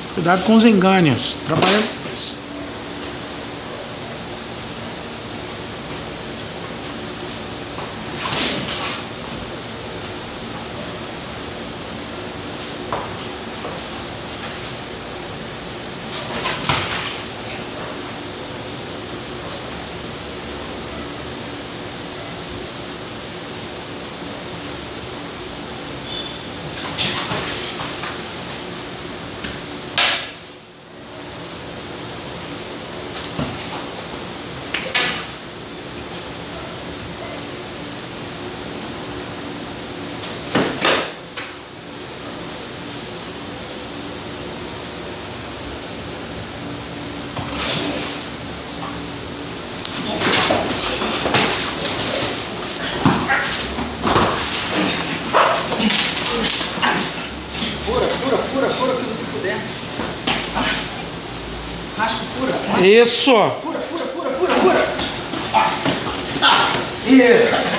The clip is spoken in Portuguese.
Cuidado com os enganos. Trabalha. Fura o que você puder. Raspa, fura. Isso! Fura. Isso.